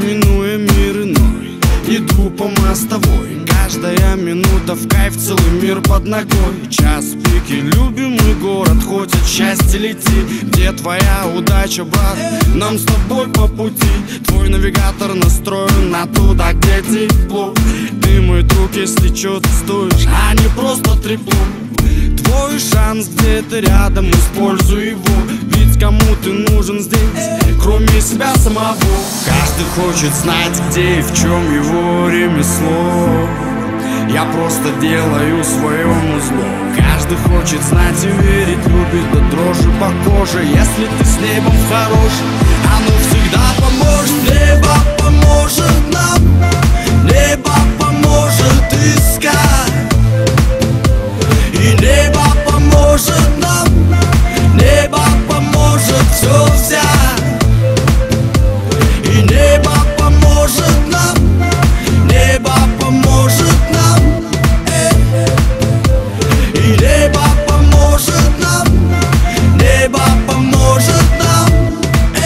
минуя мир иной, иду по мостовой. Каждая минута в кайф, целый мир под ногой. Час пики, любимый город, хоть от счастья лети. Где твоя удача, брат? Нам с тобой по пути. Твой навигатор настроен на туда, где тепло. Ты мой друг, если чё ты стоишь, а не просто трепло. Твой шанс где-то рядом, используй его. Ведь кому ты нужен здесь, кроме себя самого? Каждый хочет знать, где и в чем его ремесло. Я просто делаю своему зло. Каждый хочет знать и верить, любит до дрожи по коже. Если ты с небом хорош, оно всегда поможет. Небо поможет нам, небо поможет искать. И небо поможет нам, небо поможет все взять. И небо поможет нам, небо поможет нам. И небо поможет нам, небо поможет нам.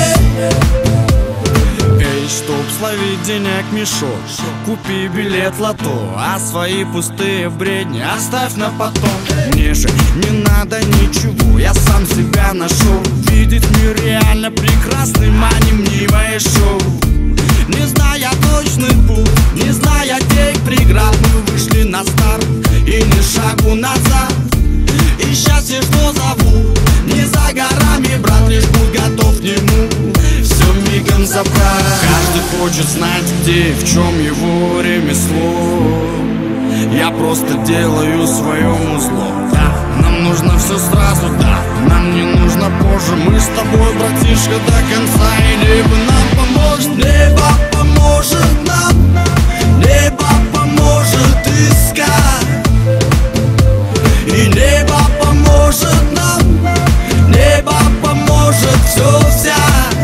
Эй, чтоб словить денег мешок, купи билет в лото, а свои пустые бредни оставь на потом. Мне же не надо ничего, я сам себя нашел. Видеть мир реально прекрасным, а не мнимое шоу. Не зная точный путь, не зная тех преград, мы вышли на старт и ни шагу назад. И счастье, что зовут, не за горами, брат, лишь будь готов к нему все мигом забрать. Каждый хочет знать, где и в чем его ремесло. Я просто делаю своему зло. Да, нам нужно все сразу, да, нам не нужно позже. Мы с тобой, братишка, до конца, и небо нам поможет. Небо поможет нам, небо поможет искать. И небо поможет нам, небо поможет все взять.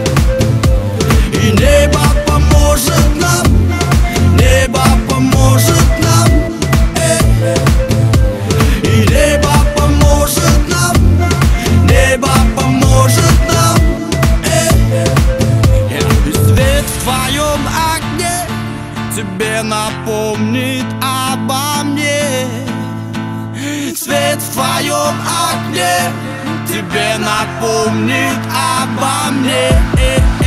И небо поможет нам, небо поможет нам. И небо поможет нам, небо поможет нам. И свет в твоем окне тебе напомнит обо мне. Свет в твоем окне тебе напомнит обо мне.